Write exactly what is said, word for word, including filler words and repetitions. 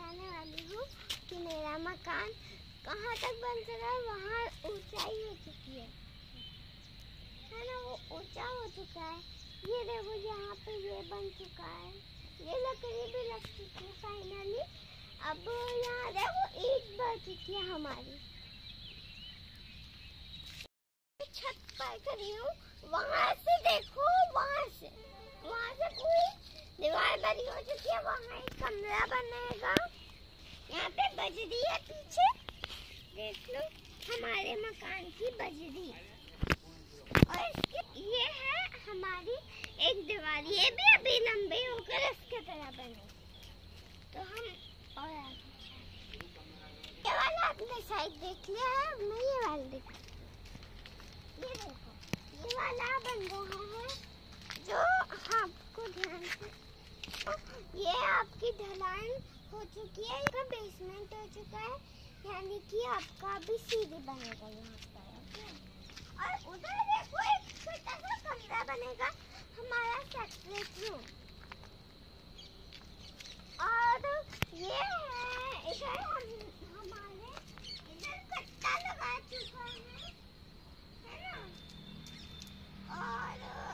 बताने वाली हूँ कि मेरा मकान कहाँ तक बन चुका है। वहाँ ऊंचाई हो चुकी है है ना, वो ऊंचा हो चुका है। ये देखो यहाँ पे ये बन चुका है, ये लकड़ी भी लग चुकी है फाइनली। अब यहाँ देखो ईंट बढ़ चुकी है हमारी। छत पर खड़ी हूँ, वहाँ से देखो, वहाँ से वहाँ से पूरी दीवार बनी हो चुकी है। वहाँ एक कमरा बनेगा, यहाँ पे बजरी है पीछे, देख लो हमारे मकान की बजरी। और इसके ये है हमारी एक दीवार, ये भी अभी लंबी होकर इसके तरह बने। तो हम और आगे ये वाला आपने साइड देख लिया है, मैं ये वाला देख। ये देखो ये वाला बन रहा है जो आपको ध्यान से, ये आपकी ढलाई हो चुकी है, इसका बेसमेंट हो चुका है, यानी कि आपका भी सीढ़ी बनेगा यहाँ पर। और उधर देखो एक छोटा सा कमरा बनेगा हमारा सेपरेट रूम। और ये है इधर हम हमारे इधर कट्टा लगा चुका है है ना। और